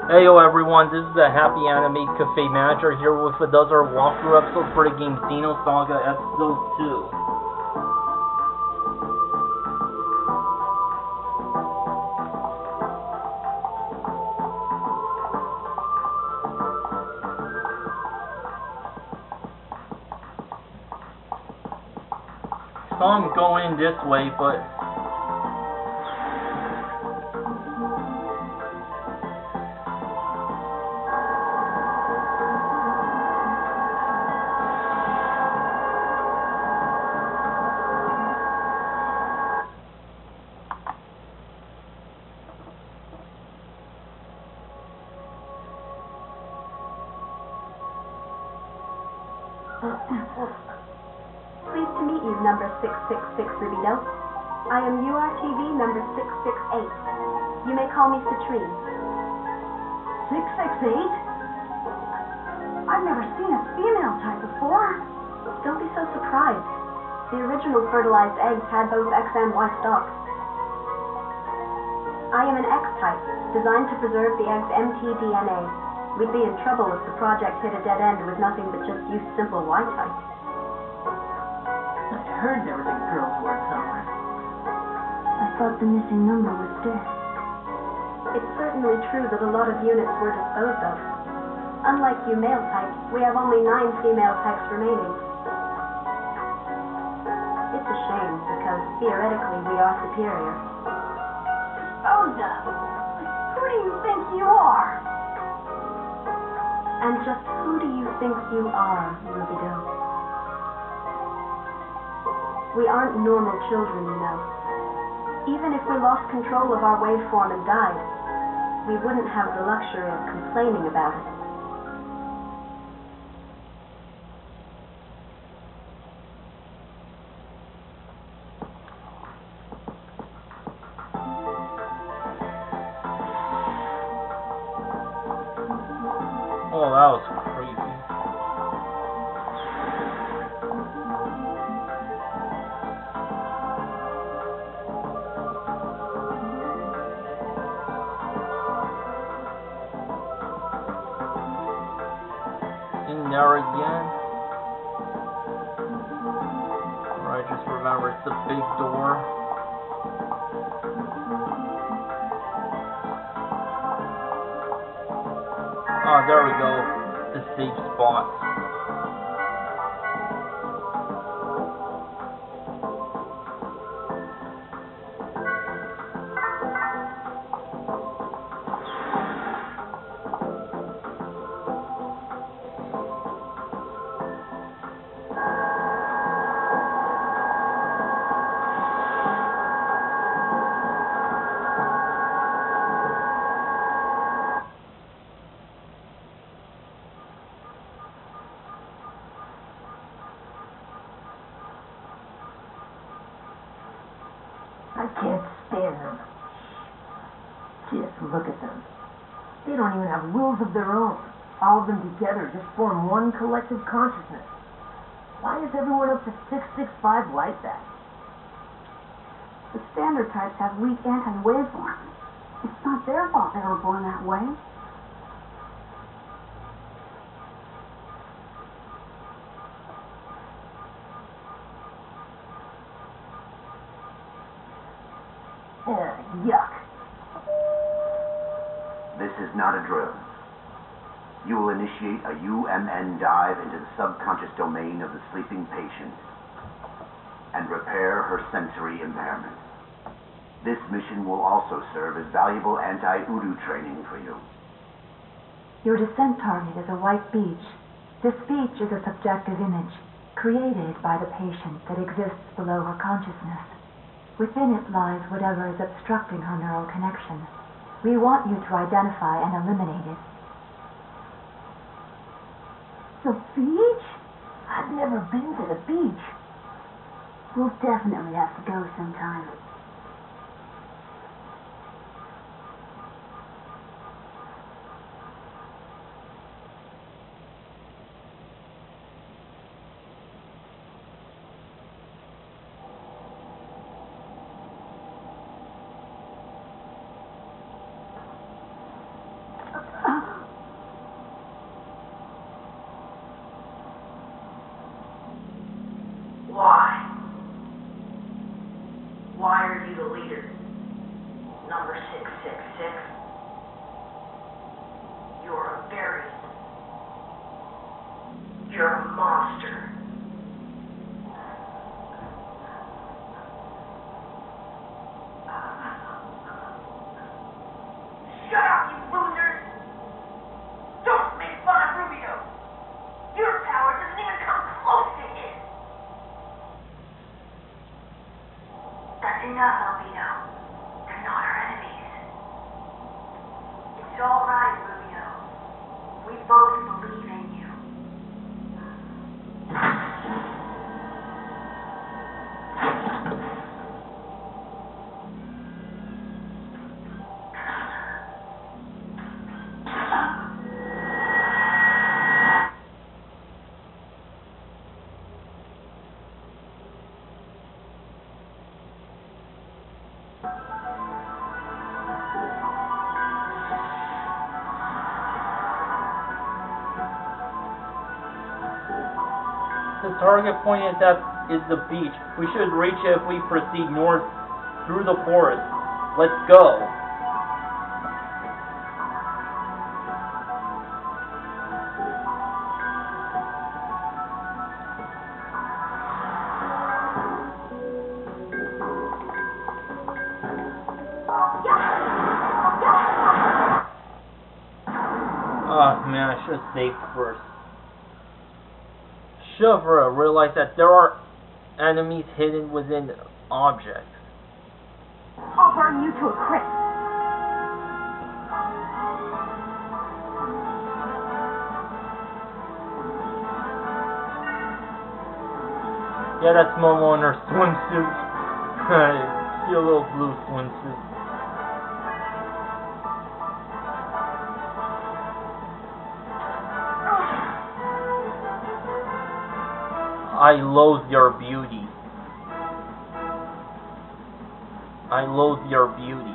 Heyo everyone, this is the HappyAnimaidCafeManager here with another walkthrough episode for the game Xenosaga Episode 2. So I'm going this way, but Pleased to meet you, number 666 Rubito. I am URTV number 668. You may call me Citrine. 668? I've never seen a female type before. Don't be so surprised. The original fertilized eggs had both X and Y stalks. I am an X type, designed to preserve the egg's mtDNA. We'd be in trouble if the project hit a dead end with nothing but just use simple Y type. I heard there was a girl's word somewhere. I thought the missing number was death. It's certainly true that a lot of units were disposed of. Unlike you male types, we have only 9 female types remaining. It's a shame, because theoretically we are superior. Disposed of? Who do you think you are? And just who do you think you are, Rubido? We aren't normal children, you know. Even if we lost control of our waveform and died, we wouldn't have the luxury of complaining about it. oh, that was creepy. In there again. I just remember it's the big door. Oh, there we go. The safe spot. I can't stand them. Just look at them. They don't even have wills of their own. All of them together just form one collective consciousness. Why is everyone up to 665 like that? The standard types have weak anti-waveforms. It's not their fault they were born that way. Yuck. This is not a drill. You will initiate a UMN dive into the subconscious domain of the sleeping patient and repair her sensory impairment. This mission will also serve as valuable anti-Udu training for you. Your descent target is a white beach. This beach is a subjective image, created by the patient that exists below her consciousness. Within it lies whatever is obstructing her neural connection. We want you to identify and eliminate it. The beach? I've never been to the beach. We'll definitely have to go sometime. 666. You're a variant. You're a monster. Shut up, you losers! Don't make fun of Rubio! Your power doesn't even come close to his! That's enough, Albino. They're not our enemies. It's all right, Rubio. We both believe in you. The target point is the beach. We should reach it if we proceed north through the forest. Let's go. Oh man, I should have saved first. Should have realized that there are enemies hidden within objects. I'll burn you to a crisp. Yeah, that's Momo in her swimsuit. I see a little blue swimsuit. I loathe your beauty. I loathe your beauty.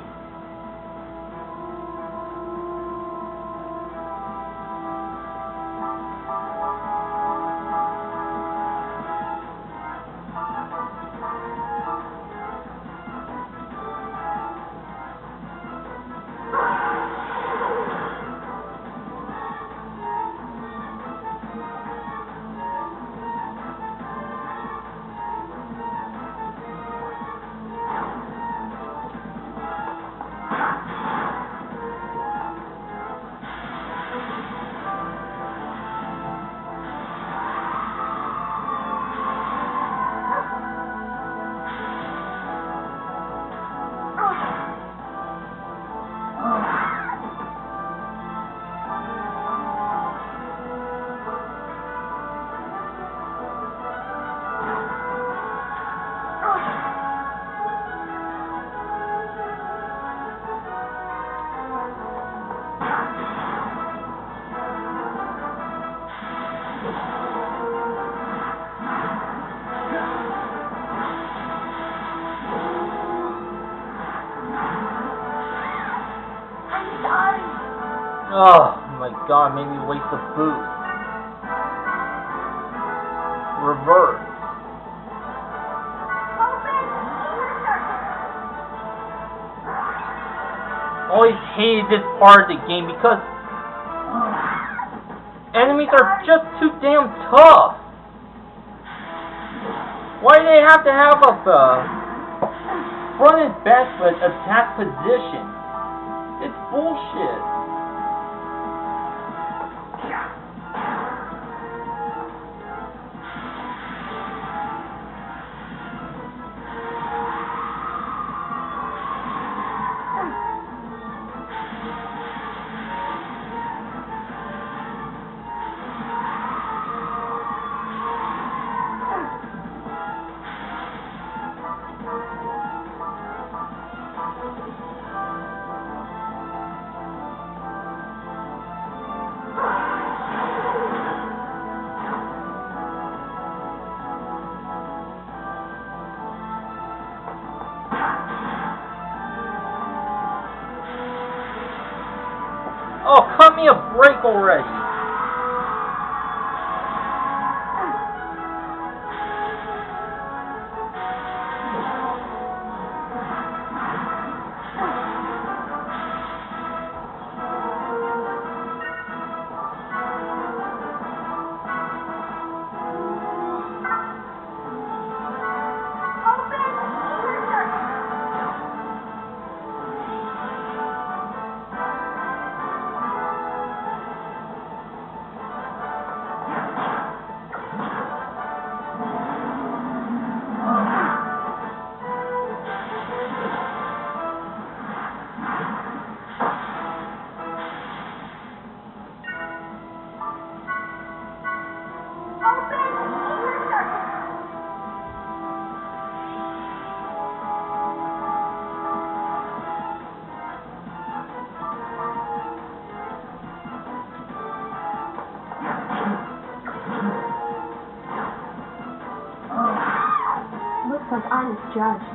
Oh my god, made me waste a boost. Reverse. Always hated this part of the game because enemies are just too damn tough. Why do they have to have a front and back foot attack position? It's bullshit. Oh, cut me a break already! like I misjudged.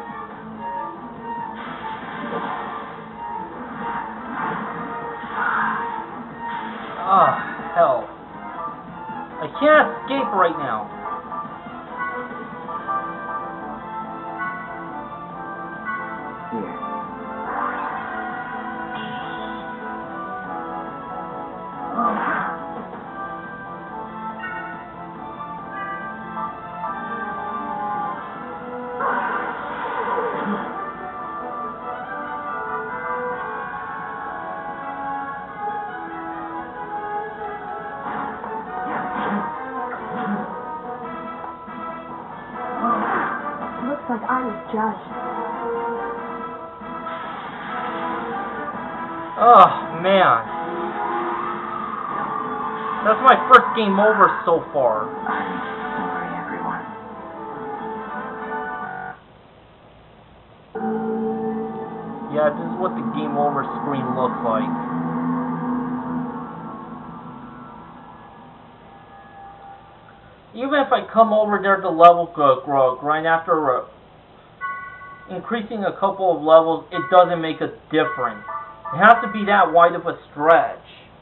Ah, hell. I can't escape right now. Here. Looks like I misjudged. Oh, man. That's my first game over so far. I'm sorry, everyone. Yeah, this is what the game over screen looks like. Even if I come over there to level grind after increasing a couple of levels, it doesn't make a difference. It has to be that wide of a stretch.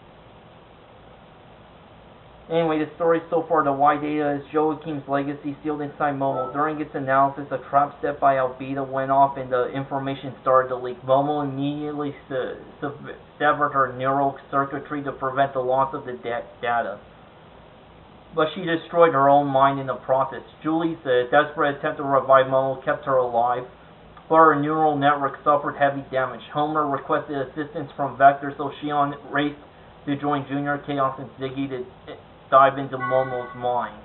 Anyway, the story so far, the Y data is Joachim's legacy sealed inside Momo. During its analysis, a trap set by Albedo went off and the information started to leak. Momo immediately severed her neural circuitry to prevent the loss of the data. But she destroyed her own mind in the process. Julie's desperate attempt to revive Momo kept her alive, but her neural network suffered heavy damage. Homer requested assistance from Vector, so Shion raced to join Junior, Chaos, and Ziggy to dive into Momo's mind.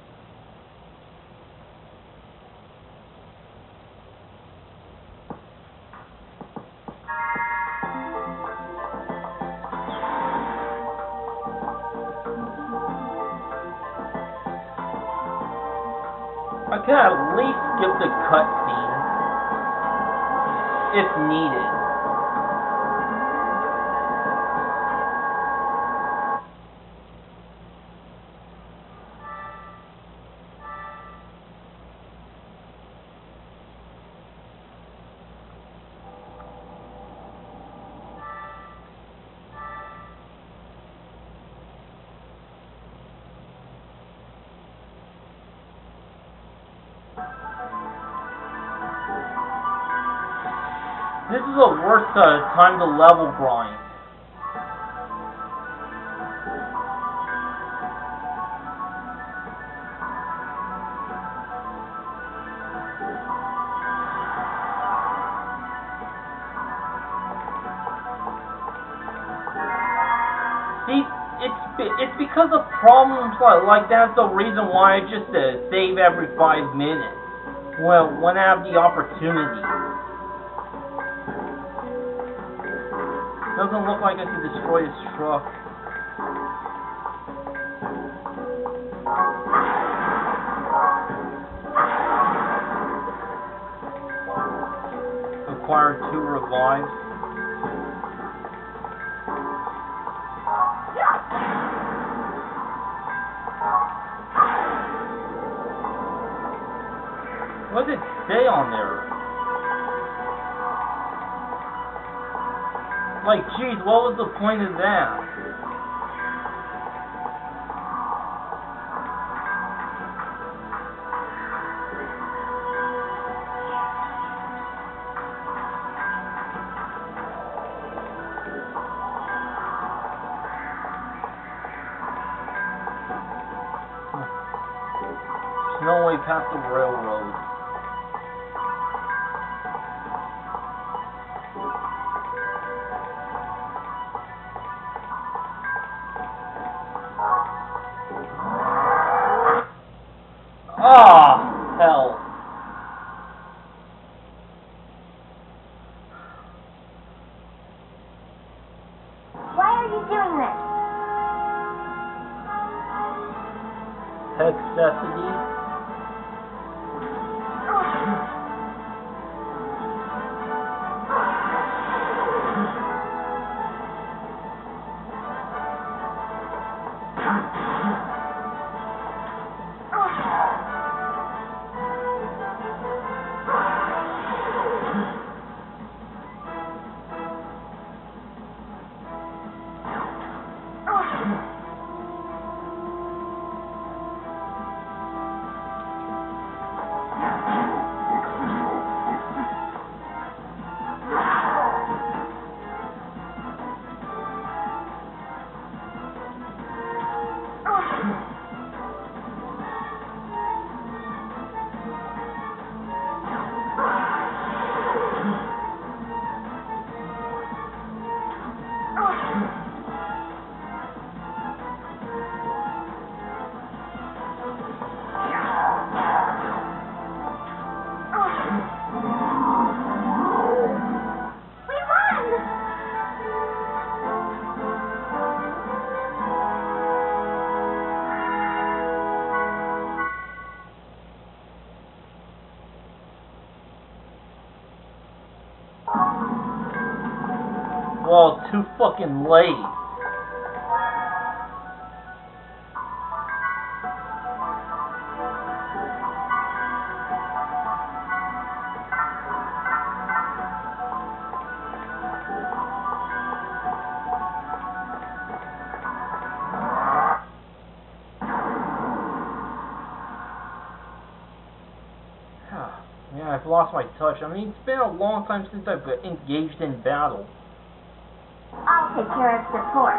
I could at least skip the cutscene if needed. This is the worst time to level grind. See, it's because of problems like that's the reason why I just save every 5 minutes. Well, when I have the opportunity. Doesn't look like I can destroy his truck. Acquired 2 revives. What did it say on there? Like, geez, what was the point of that? There's no way past the railroad. Ah, hell. Why are you doing this? Hexacity. Well, too fucking late. Yeah, I've lost my touch. I mean, it's been a long time since I've engaged in battle. I'll take care of support.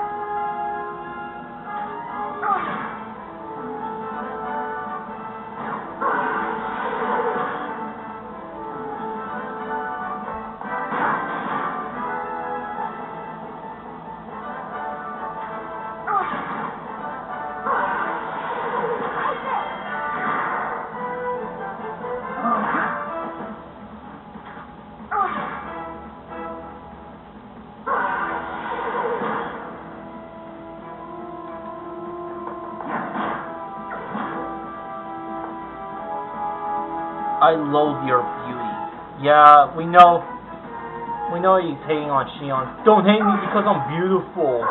I loathe your beauty. Yeah, we know he's hating on Shion. Don't hate me because I'm beautiful.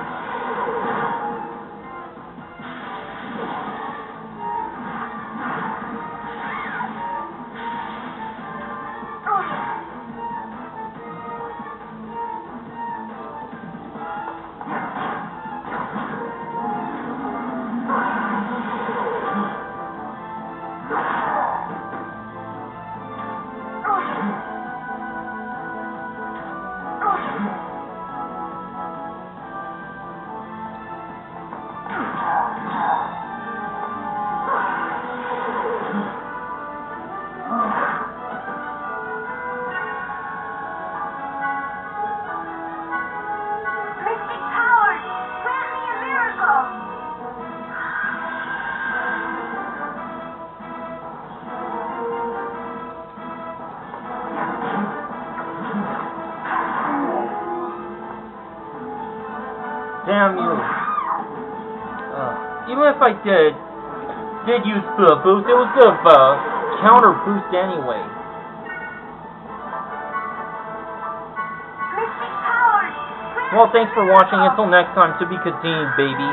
Damn you. Even if I did use the boost, it was the counter boost anyway. Well, thanks for watching. Until next time, to be continued, baby.